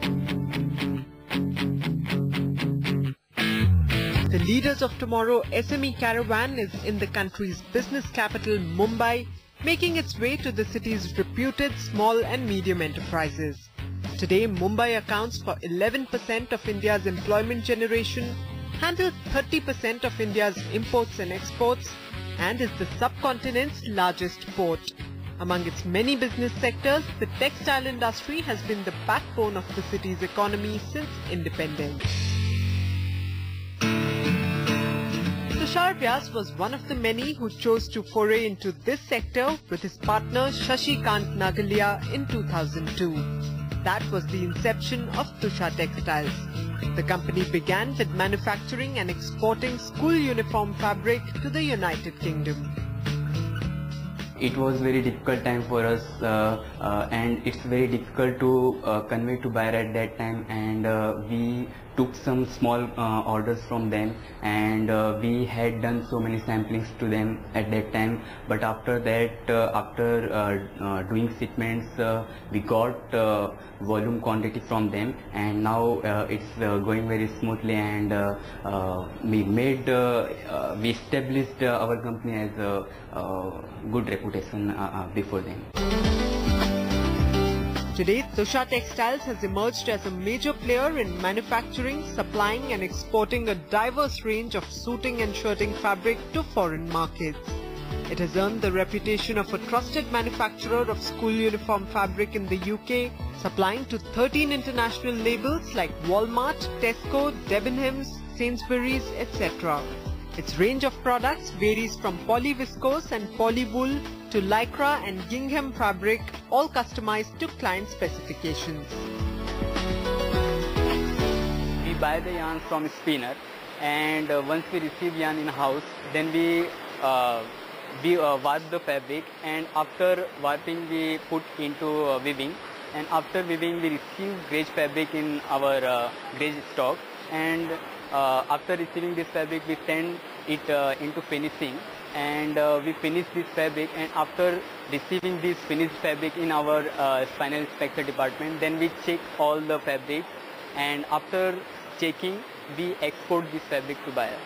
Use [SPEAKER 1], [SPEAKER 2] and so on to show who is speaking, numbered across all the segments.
[SPEAKER 1] The Leaders of Tomorrow SME Caravan is in the country's business capital, Mumbai, making its way to the city's reputed small and medium enterprises. Today, Mumbai accounts for 11% of India's employment generation, handles 30% of India's imports and exports, and is the subcontinent's largest port. Among its many business sectors, the textile industry has been the backbone of the city's economy since independence. Tushar Vyas was one of the many who chose to foray into this sector with his partner Shashi Kant Nagalia in 2002. That was the inception of Tusha Textiles. The company began with manufacturing and exporting school uniform fabric to the United Kingdom.
[SPEAKER 2] It was very difficult time for us and it's very difficult to convey to buyer at that time, and we took some small orders from them, and we had done so many samplings to them at that time. But after that, after doing shipments, we got volume quantity from them, and now it's going very smoothly, and we established our company as a good reputation before them.
[SPEAKER 1] Today, Tusha Textiles has emerged as a major player in manufacturing, supplying and exporting a diverse range of suiting and shirting fabric to foreign markets. It has earned the reputation of a trusted manufacturer of school uniform fabric in the UK, supplying to 13 international labels like Walmart, Tesco, Debenhams, Sainsbury's, etc. Its range of products varies from polyviscose and polywool to lycra and gingham fabric, all customized to client specifications.
[SPEAKER 2] We buy the yarn from a spinner, and once we receive yarn in house, then we warp the fabric, and after warping we put into weaving, and after weaving we receive gauge fabric in our gauge stock, and after receiving this fabric we send it into finishing, and we finish this fabric, and after receiving this finished fabric in our spinal inspector department, then we check all the fabrics, and after checking we export this fabric to buyer.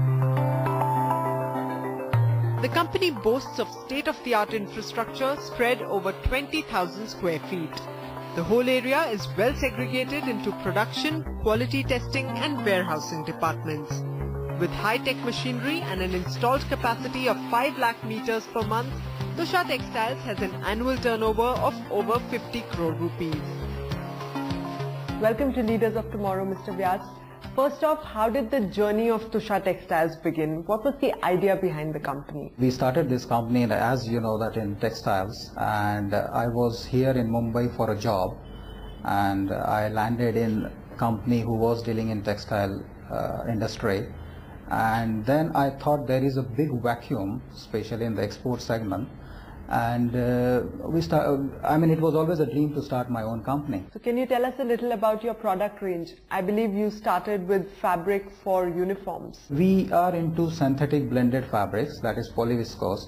[SPEAKER 1] The company boasts of state-of-the-art infrastructure spread over 20,000 square feet. The whole area is well segregated into production, quality testing and warehousing departments. With high-tech machinery and an installed capacity of 5 lakh meters per month, Tusha Textiles has an annual turnover of over 50 crore rupees. Welcome to Leaders of Tomorrow, Mr. Vyas. First off, how did the journey of Tusha Textiles begin? What was the idea behind the company?
[SPEAKER 3] We started this company, as you know, that in textiles, and I was here in Mumbai for a job, and I landed in a company who was dealing in textile industry, and then I thought there is a big vacuum, especially in the export segment, and it was always a dream to start my own company.
[SPEAKER 1] So can you tell us a little about your product range? I believe you started with fabric for uniforms.
[SPEAKER 3] We are into synthetic blended fabrics, that is polyviscose.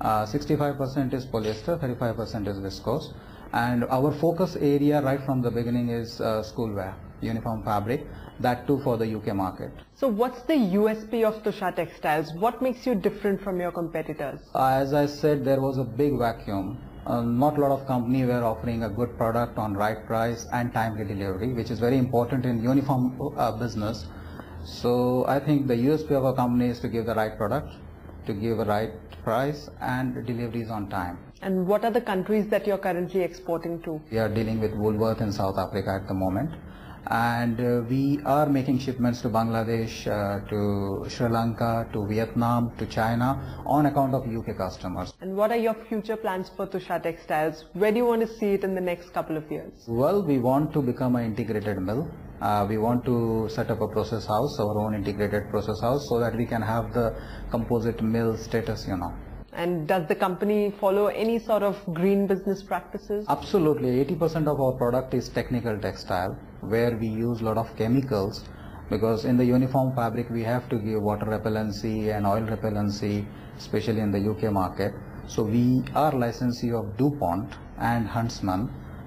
[SPEAKER 3] 65% is polyester, 35% is viscose, and our focus area right from the beginning is schoolwear, uniform fabric, that too for the UK market.
[SPEAKER 1] So what's the USP of Tusha Textiles? What makes you different from your competitors?
[SPEAKER 3] As I said, there was a big vacuum. Not a lot of companies were offering a good product on right price and timely delivery, which is very important in uniform business. So I think the USP of our company is to give the right product, to give a right price and deliveries on time.
[SPEAKER 1] And what are the countries that you're currently exporting to?
[SPEAKER 3] We are dealing with Woolworth in South Africa at the moment, and we are making shipments to Bangladesh, to Sri Lanka, to Vietnam, to China on account of UK customers.
[SPEAKER 1] And what are your future plans for Tusha Textiles? Where do you want to see it in the next couple of years?
[SPEAKER 3] Well, we want to become an integrated mill. We want to set up a process house, our own integrated process house, so that we can have the composite mill status, you know.
[SPEAKER 1] And does the company follow any sort of green business practices?
[SPEAKER 3] Absolutely. 80% of our product is technical textile, where we use a lot of chemicals, because in the uniform fabric we have to give water repellency and oil repellency, especially in the UK market. So we are licensee of DuPont and Huntsman.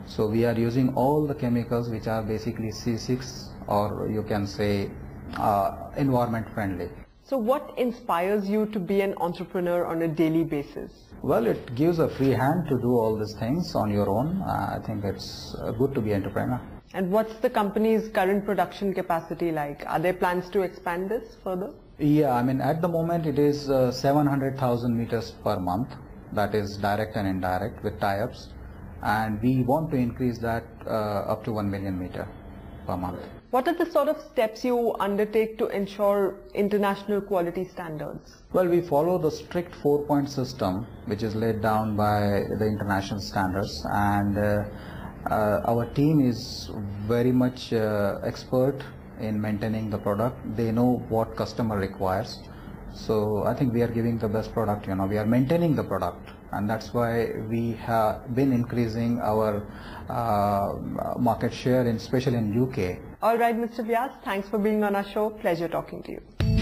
[SPEAKER 3] So we are using all the chemicals which are basically C6, or you can say environment friendly.
[SPEAKER 1] So what inspires you to be an entrepreneur on a daily basis?
[SPEAKER 3] Well, it gives a free hand to do all these things on your own. I think it's good to be an entrepreneur.
[SPEAKER 1] And what's the company's current production capacity like? Are there plans to expand this further?
[SPEAKER 3] Yeah, I mean at the moment it is 700,000 meters per month. That is direct and indirect with tie-ups. And we want to increase that up to 1 million meter per month.
[SPEAKER 1] What are the sort of steps you undertake to ensure international quality standards?
[SPEAKER 3] Well, we follow the strict 4-point system which is laid down by the international standards, and our team is very much expert in maintaining the product. They know what customer requires. So I think we are giving the best product, we are maintaining the product, and that's why we have been increasing our market share, especially in UK.
[SPEAKER 1] All right, Mr. Vyas, thanks for being on our show. Pleasure talking to you.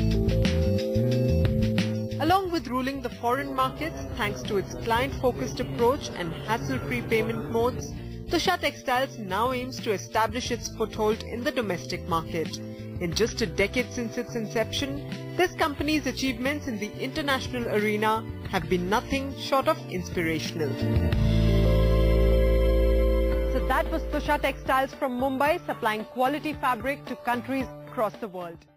[SPEAKER 1] Along with ruling the foreign markets, thanks to its client-focused approach and hassle-free payment modes, Tusha Textiles now aims to establish its foothold in the domestic market. In just a decade since its inception, this company's achievements in the international arena have been nothing short of inspirational. So that was Tusha Textiles from Mumbai, supplying quality fabric to countries across the world.